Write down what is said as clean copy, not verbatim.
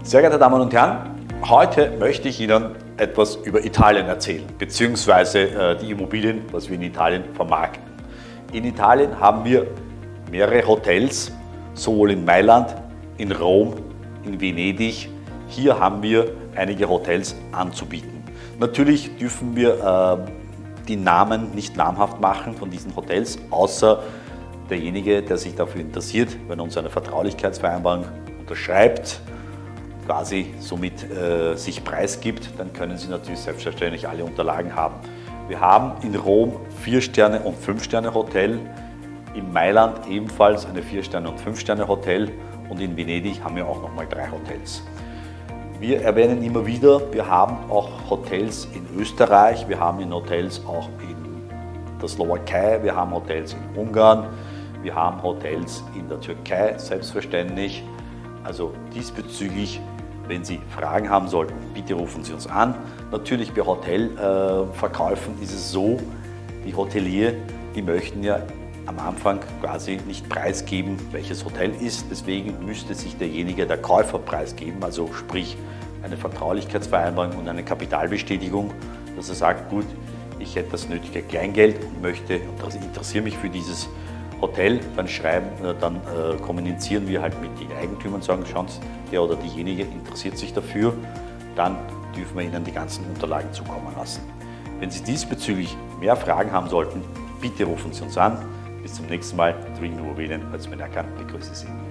Sehr geehrte Damen und Herren, heute möchte ich Ihnen etwas über Italien erzählen, beziehungsweise die Immobilien, was wir in Italien vermarkten. In Italien haben wir mehrere Hotels, sowohl in Mailand, in Rom, in Venedig. Hier haben wir einige Hotels anzubieten. Natürlich dürfen wir die Namen nicht namhaft machen von diesen Hotels, außer derjenige, der sich dafür interessiert, wenn er uns eine Vertraulichkeitsvereinbarung unterschreibt, quasi somit sich preisgibt, dann können Sie natürlich selbstverständlich alle Unterlagen haben. Wir haben in Rom 4-Sterne- und 5-Sterne-Hotel, in Mailand ebenfalls eine 4-Sterne- und 5-Sterne-Hotel und in Venedig haben wir auch nochmal 3 Hotels. Wir erwähnen immer wieder, wir haben auch Hotels in Österreich, wir haben Hotels auch in der Slowakei, wir haben Hotels in Ungarn, wir haben Hotels in der Türkei, selbstverständlich. Also diesbezüglich, wenn Sie Fragen haben sollten, bitte rufen Sie uns an. Natürlich bei Hotelverkäufen ist es so, die Hotelier, die möchten ja am Anfang quasi nicht preisgeben, welches Hotel ist. Deswegen müsste sich derjenige, der Käufer, preisgeben, also sprich eine Vertraulichkeitsvereinbarung und eine Kapitalbestätigung, dass er sagt, gut, ich hätte das nötige Kleingeld und interessiere mich für dieses Hotel, dann kommunizieren wir halt mit den Eigentümern und sagen, schauen Sie, der oder diejenige interessiert sich dafür, dann dürfen wir Ihnen die ganzen Unterlagen zukommen lassen. Wenn Sie diesbezüglich mehr Fragen haben sollten, bitte rufen Sie uns an. Bis zum nächsten Mal. Dream Immobilien als Begrüße Sie.